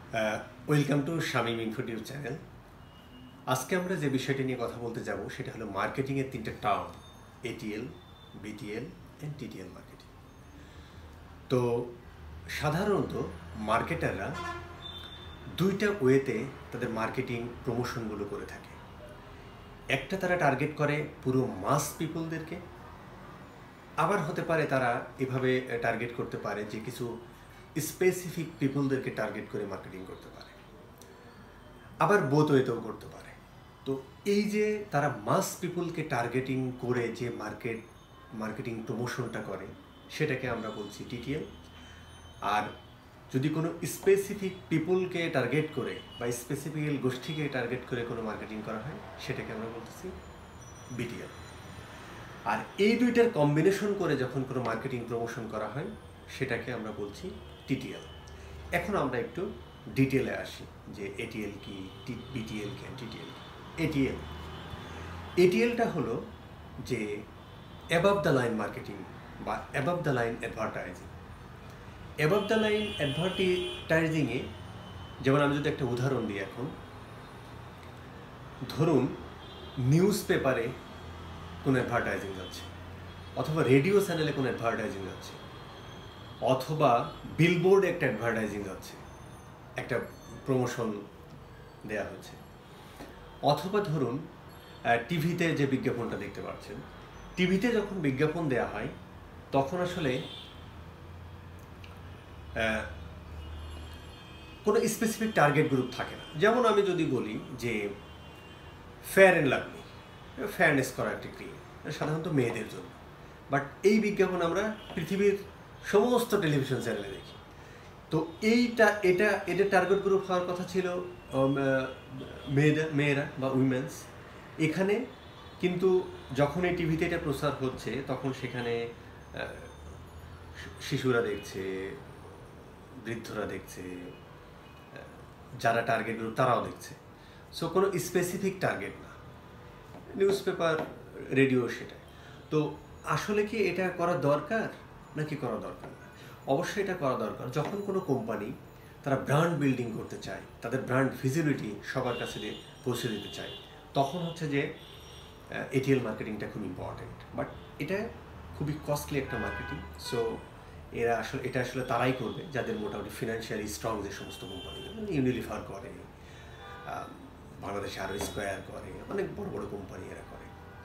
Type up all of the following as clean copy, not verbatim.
Welcome to Shamim info tube channel. আজকে আমরা যে বিষয়টি নিয়ে কথা বলতে যাব সেটা হলো মার্কেটিংয়ের তিনটে term, ATL, BTL and TTL marketing. তো সাধারণত মার্কেটাররা দুইটা ওয়েতে তাদের মার্কেটিং প্রমোশনগুলো করে থাকে। একটা তারা টার্গেট করে পুরো মাস পিপলদেরকে, আবার হতে পারে তারা এভাবে টার্গেট করতে পারে যে কিছু স্পেসিফিক পিপলদেরকে টার্গেট করে মার্কেটিং করতে পারে, আবার বোথ ওয়েতেও করতে পারে। তো এই যে তারা মাস পিপলকে টার্গেটিং করে যে মার্কেটিং প্রমোশনটা করে সেটাকে আমরা বলছি টিটিএল। আর যদি কোনো স্পেসিফিক পিপলকে টার্গেট করে বা স্পেসিফিক গোষ্ঠীকে টার্গেট করে কোনো মার্কেটিং করা হয় সেটাকে আমরা বলতেছি বিটিএল। আর এই দুইটার কম্বিনেশন করে যখন কোনো মার্কেটিং প্রমোশন করা হয় সেটাকে আমরা বলছি টিটিএল। এখন আমরা একটু ডিটেলে আসি যে এটিএল কি, বিটিএল কি, টিটিএল কি। এটিএলটা হলো যে অ্যাবাভ দ্য লাইন মার্কেটিং বা above the line advertising. Above the line অ্যাডভার্টাইজিংয়ে যেমন আমি যদি একটা উদাহরণ দিই, এখন ধরুন নিউজ পেপারে কোনো অ্যাডভার্টাইজিং যাচ্ছে, অথবা রেডিও চ্যানেলে কোনো অ্যাডভার্টাইজিং যাচ্ছে, অথবা বিলবোর্ডে একটা অ্যাডভার্টাইজিং যাচ্ছে, একটা প্রমোশন দেয়া হচ্ছে, অথবা ধরুন টিভিতে যে বিজ্ঞাপনটা দেখতে পাচ্ছেন, টিভিতে যখন বিজ্ঞাপন দেয়া হয় তখন আসলে কোনো স্পেসিফিক টার্গেট গ্রুপ থাকে না। যেমন আমি যদি বলি যে ফেয়ার অ্যান্ড লাভলি, ফেয়ারনেস করা একটা ক্রিম, সাধারণত মেয়েদের জন্য, বাট এই বিজ্ঞাপন আমরা পৃথিবীর সমস্ত টেলিভিশন চ্যানেলে দেখি। তো এটা টার্গেট গ্রুপ হওয়ার কথা ছিল মেয়েরা বা উইমেন্স। এখানে কিন্তু যখন এই টিভিতে এটা প্রচার হচ্ছে তখন সেখানে শিশুরা দেখছে, বৃদ্ধরা দেখছে, যারা টার্গেট গ্রুপ তারাও দেখছে। সো কোনো স্পেসিফিক টার্গেট না, নিউজ পেপার, রেডিও সেটাই। তো আসলে কি এটা করা দরকার নাকি করা দরকার না? অবশ্যই এটা করা দরকার। যখন কোনো কোম্পানি তারা ব্র্যান্ড বিল্ডিং করতে চায়, তাদের ব্র্যান্ড ভিজিবিলিটি সবার কাছে পৌঁছে দিতে চায়, তখন হচ্ছে যে এটিএল মার্কেটিংটা খুব ইম্পর্টেন্ট। বাট এটা খুবই কস্টলি একটা মার্কেটিং। সো এটা আসলে তারাই করবে যাদের মোটামুটি ফিনান্সিয়ালি স্ট্রং যে সমস্ত কোম্পানি, ইউনিলিভার করে, বাংলাদেশে আরও স্কোয়ার করে, অনেক বড় বড় কোম্পানি এরা করে।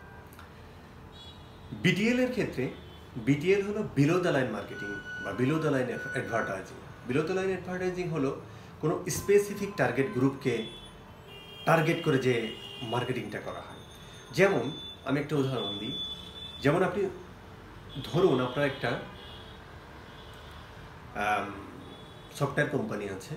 বিটিএল এর ক্ষেত্রে বিটিএল হলো বিলো দ্য লাইন মার্কেটিং বা below the line advertising. Below the line advertising হলো কোনো স্পেসিফিক টার্গেট গ্রুপকে টার্গেট করে যে মার্কেটিংটা করা হয়। যেমন আমি একটা উদাহরণ দিই, যেমন আপনি ধরুন আপনার একটা সফটওয়্যার কোম্পানি আছে,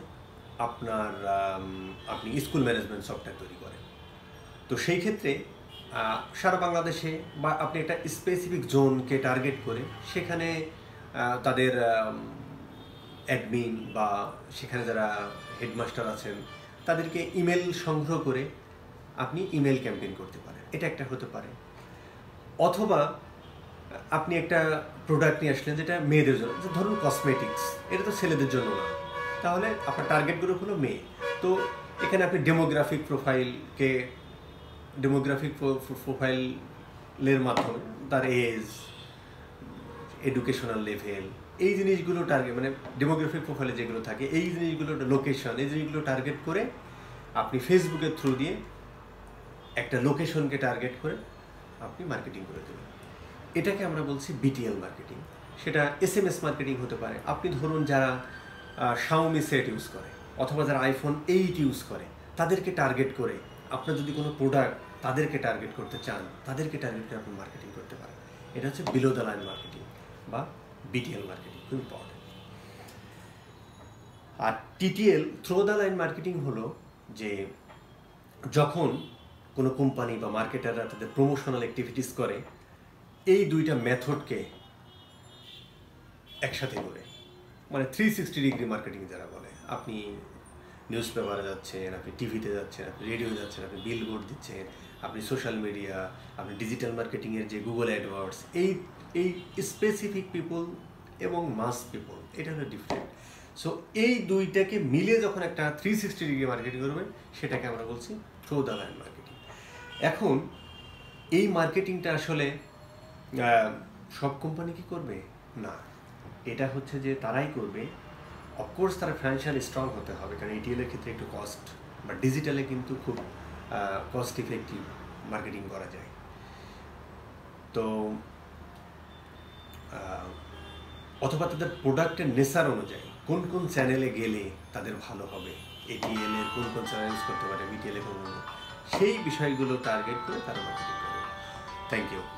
আপনি স্কুল ম্যানেজমেন্ট সফটওয়্যার তৈরি করেন। তো সেই ক্ষেত্রে সারা বাংলাদেশে বা আপনি একটা স্পেসিফিক জোনকে টার্গেট করে সেখানে তাদের অ্যাডমিন বা সেখানে যারা হেডমাস্টার আছেন তাদেরকে ইমেল সংগ্রহ করে আপনি ইমেল ক্যাম্পেইন করতে পারেন, এটা একটা হতে পারে। অথবা আপনি একটা প্রোডাক্ট নিয়ে আসলেন যেটা মেয়েদের জন্য, ধরুন কসমেটিক্স, এটা তো ছেলেদের জন্য না, তাহলে আপনার টার্গেট গ্রুপ হলো মেয়ে। তো এখানে আপনি ডেমোগ্রাফিক প্রোফাইলের মাধ্যমে তার এজ, এডুকেশনাল লেভেল, এই জিনিসগুলো টার্গেট, মানে ডেমোগ্রাফিক প্রোফাইলে যেগুলো থাকে এই জিনিসগুলো, লোকেশন, এই জিনিসগুলো টার্গেট করে আপনি ফেসবুকের থ্রু দিয়ে একটা লোকেশনকে টার্গেট করে আপনি মার্কেটিং করে দেবেন। এটাকে আমরা বলছি বিটিএল মার্কেটিং। সেটা SMS মার্কেটিং হতে পারে। আপনি ধরুন যারা শাওমি সেট ইউজ করে অথবা যারা আইফোন 8 ইউজ করে তাদেরকে টার্গেট করে আপনার যদি কোনো প্রোডাক্ট তাদেরকে টার্গেট করতে চান, তাদেরকে টার্গেট করে আপনি মার্কেটিং করতে পারেন। এটা হচ্ছে বিলো দ্য লাইন মার্কেটিং বা বিটিএল মার্কেটিং, খুব ইম্পর্টেন্ট। আর TTL, through the line marketing হলো যে যখন কোনো কোম্পানি বা মার্কেটাররা তাদের প্রমোশনাল অ্যাক্টিভিটিস করে এই দুইটা মেথডকে একসাথে করে, মানে 360 ডিগ্রি মার্কেটিং যারা বলে। আপনি নিউজ পেপারে যাচ্ছেন, আপনি টিভিতে যাচ্ছেন, আপনি রেডিও যাচ্ছেন, আপনি বিলবোর্ড দিচ্ছেন, আপনি সোশ্যাল মিডিয়া, আপনি ডিজিটাল মার্কেটিংয়ের যে গুগল অ্যাডওয়ার্ডস, এই স্পেসিফিক পিপল এবং মাস পিপল, এটা হলো ডিফারেন্ট। সো এই দুইটাকে মিলে যখন একটা 360 ডিগ্রি মার্কেটিং করবেন সেটাকে আমরা বলছি থ্রু দ্য লাইন মার্কেটিং। এখন এই মার্কেটিংটা আসলে সব কোম্পানি কি করবে? না, এটা হচ্ছে যে তারাই করবে। অফকোর্স তারা ফাইন্যান্সিয়ালি স্ট্রং হতে হবে, কারণ এটিএলের ক্ষেত্রে একটু কস্ট, বা ডিজিটালে কিন্তু খুব কস্ট ইফেক্টিভ মার্কেটিং করা যায়। তো অথবা তাদের প্রোডাক্টের নেচার অনুযায়ী কোন কোন চ্যানেলে গেলে তাদের ভালো হবে, এটিএলের কোন কোন চ্যানেল ইউজ করতে পারে, বিটিএলে কোন, সেই বিষয়গুলো টার্গেট করে তারা মার্কেটিং করবে। Thank you.